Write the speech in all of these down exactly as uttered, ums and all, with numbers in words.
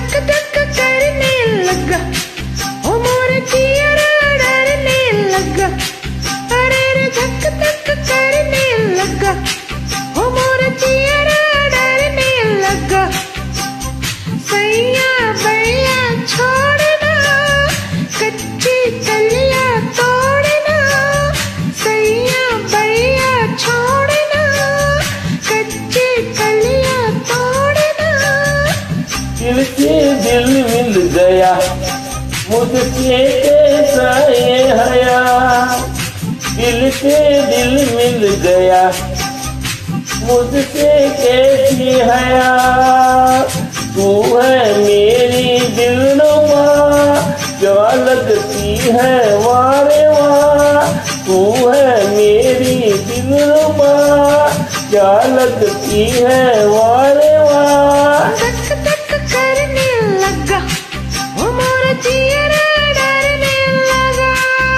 धक धक करने लगा, ओ मोरा जियरा डरने लगा। अरे रे धक धक करने लगा, ओ मोरा जियरा डरने लगा। सैया बैया छोड़ना, कच्ची कलिया तोड़ना। सैया बैया छोड़ना, कच्ची कलिया तोड़ना। दिल से दिल मिल गया, मुझसे कैसा ये हया। दिल से दिल मिल गया, मुझसे कैसी हया। तू है मेरी दिलरुबा, क्या लगती है वारे वाह। तू है मेरी दिलरुबा, क्या लगती है वारे वाह। धक धक करने लगा, ओ मोरा जियरा डरने लगा।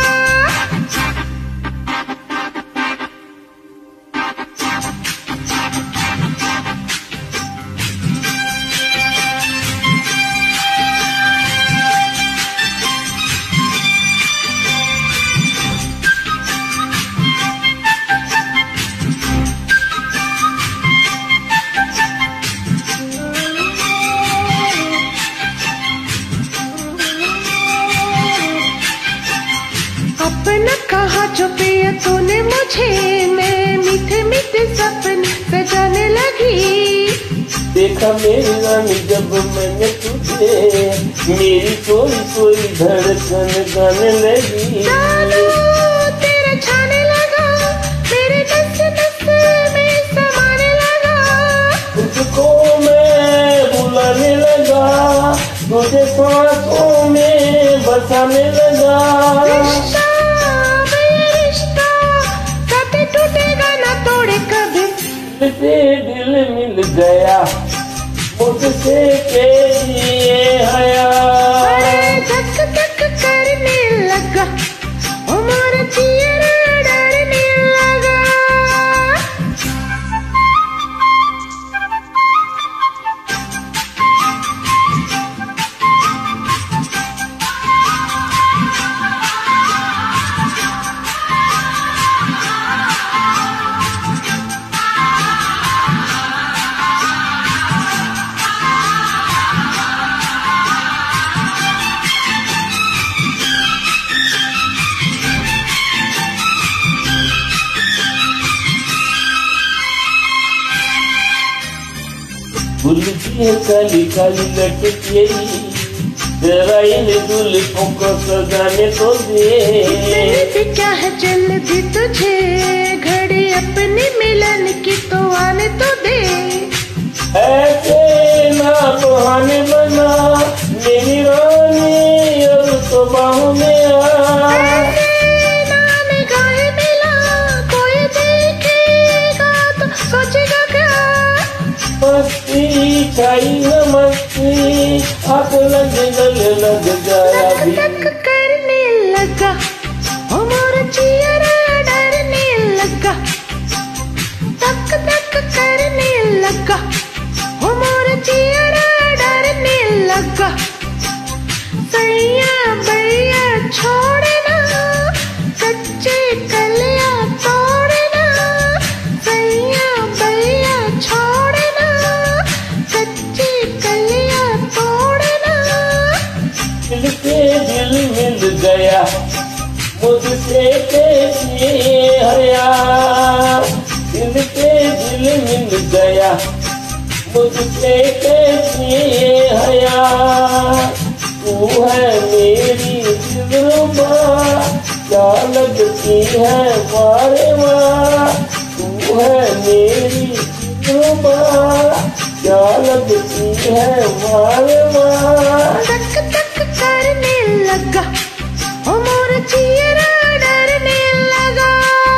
अपना कहा जो पिया तूने मुझे, मैं मीठे मीठे सपने सजाने लगी। देखा मेरी रानी जब मैंने तुझे, मेरी कोई कोई धड़कन गाने लगी। जादू तेरा छाने लगा, मेरे नस नस में समाने लगा। तुझको मैं बुलाने लगा, तुझे सांसों में बसाने लगा। रिश्ता भैया रिश्ता, साथे टूटेगा ना तोड़े कभी। दिल से दिल मिल गया, मुझसे कैसी ये हया। अरे धक धक करने लगा, ओ मोरा जियरा डरने लगा। फूल की है काली काली लटकी, जरा इन्हें जुल्फों को सजाने तो दे। जल्दी क्या है जल्दी तुझे, घड़ी अपने मिलन की तो आने तो दे। ऐसे ना बहाने बना मेरी रानी, और तो बाहों में आ। ऐसे ना निगाहें मिला, कोई देखेगा तो सोचेगा क्या। मस्ती छाई है मस्ती, आग लग गले लग जाया भी। धक धक करने लगा, ओ मोरा जियरा डरने लगा। धक धक करने लगा, ओ मोरा जियरा डरने लगा। सैया बैया छोड़ना, कच्चे कलिया तोड़ना। सैया बैया छोड़ना, कच्ची कलिया तोड़ना। दिल से दिल मिल गया, मुझसे कैसी हया। दिल से दिल मिल गया, मुझसे कैसी हया। तू है मेरी दिलरुबा, क्या लगती है वारे वाह। तू है मेरी दिलरुबा, क्या लगती है वारे वाह। धक धक करने लगा, ओ मोरा जियरा डरने लगा।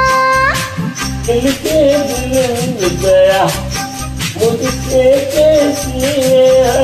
दिल से दिल मिल गया, मुझसे कैसी है